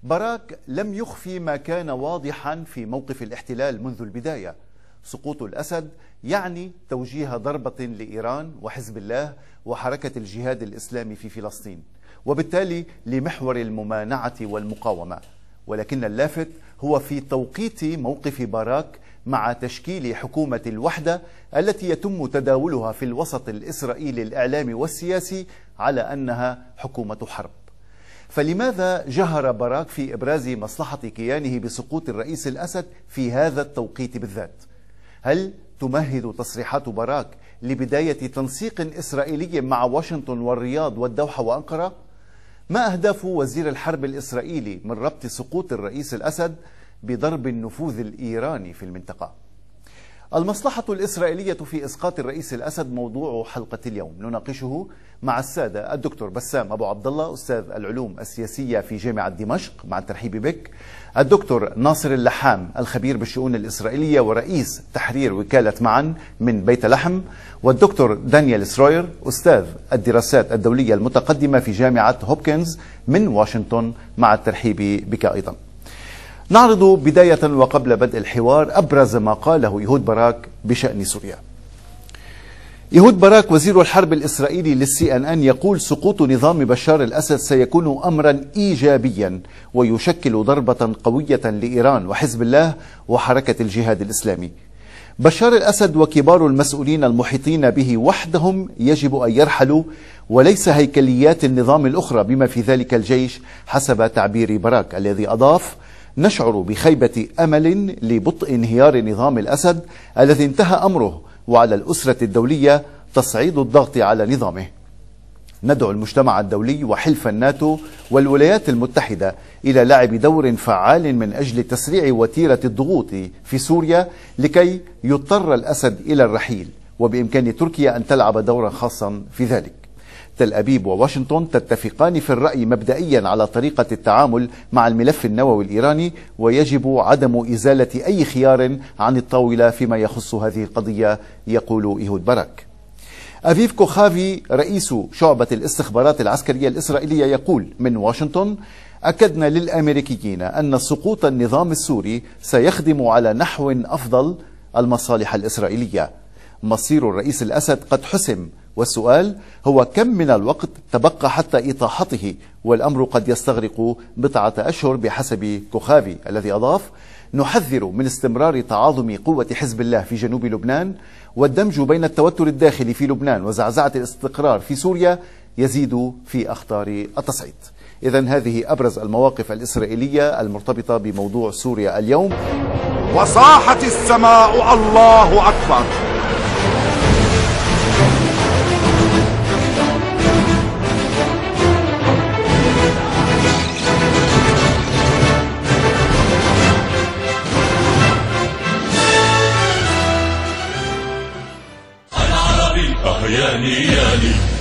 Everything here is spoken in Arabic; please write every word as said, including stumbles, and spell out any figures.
باراك لم يخفي ما كان واضحا في موقف الاحتلال منذ البداية. سقوط الأسد يعني توجيه ضربة لإيران وحزب الله وحركة الجهاد الإسلامي في فلسطين، وبالتالي لمحور الممانعة والمقاومة. ولكن اللافت هو في توقيت موقف باراك مع تشكيل حكومة الوحدة التي يتم تداولها في الوسط الإسرائيلي الإعلامي والسياسي على أنها حكومة حرب. فلماذا جهر باراك في إبراز مصلحة كيانه بسقوط الرئيس الأسد في هذا التوقيت بالذات؟ هل تمهد تصريحات باراك لبداية تنسيق إسرائيلي مع واشنطن والرياض والدوحة وأنقرة؟ ما أهداف وزير الحرب الإسرائيلي من ربط سقوط الرئيس الأسد بضرب النفوذ الإيراني في المنطقة؟ المصلحة الإسرائيلية في إسقاط الرئيس الأسد موضوع حلقة اليوم، نناقشه مع السادة الدكتور بسام أبو عبد الله أستاذ العلوم السياسية في جامعة دمشق، مع الترحيب بك. الدكتور ناصر اللحام الخبير بالشؤون الإسرائيلية ورئيس تحرير وكالة معا من بيت لحم، والدكتور دانيال سروير أستاذ الدراسات الدولية المتقدمة في جامعة هوبكنز من واشنطن، مع الترحيب بك أيضا. نعرض بداية وقبل بدء الحوار أبرز ما قاله يهود باراك بشأن سوريا. يهود باراك وزير الحرب الإسرائيلي للسي أن أن يقول: سقوط نظام بشار الأسد سيكون أمرا إيجابيا ويشكل ضربة قوية لإيران وحزب الله وحركة الجهاد الإسلامي. بشار الأسد وكبار المسؤولين المحيطين به وحدهم يجب أن يرحلوا، وليس هيكليات النظام الأخرى بما في ذلك الجيش، حسب تعبير باراك، الذي أضاف: نشعر بخيبة أمل لبطء انهيار نظام الأسد الذي انتهى أمره، وعلى الأسرة الدولية تصعيد الضغط على نظامه. ندعو المجتمع الدولي وحلف الناتو والولايات المتحدة إلى لعب دور فعال من أجل تسريع وتيرة الضغوط في سوريا لكي يضطر الأسد إلى الرحيل، وبإمكان تركيا أن تلعب دورا خاصا في ذلك. تل أبيب وواشنطن تتفقان في الرأي مبدئيا على طريقة التعامل مع الملف النووي الإيراني، ويجب عدم إزالة أي خيار عن الطاولة فيما يخص هذه القضية، يقول يهود باراك. أفيف كوخافي رئيس شعبة الاستخبارات العسكرية الإسرائيلية يقول من واشنطن: أكدنا للأمريكيين أن سقوط النظام السوري سيخدم على نحو أفضل المصالح الإسرائيلية. مصير الرئيس الأسد قد حسم، والسؤال هو كم من الوقت تبقى حتى إطاحته، والأمر قد يستغرق بضعة أشهر بحسب كوخافي، الذي أضاف: نحذر من استمرار تعاظم قوة حزب الله في جنوب لبنان، والدمج بين التوتر الداخلي في لبنان وزعزعة الاستقرار في سوريا يزيد في أخطار التصعيد. إذن هذه أبرز المواقف الإسرائيلية المرتبطة بموضوع سوريا اليوم. وصاحت السماء الله أكبر. أهياني يالي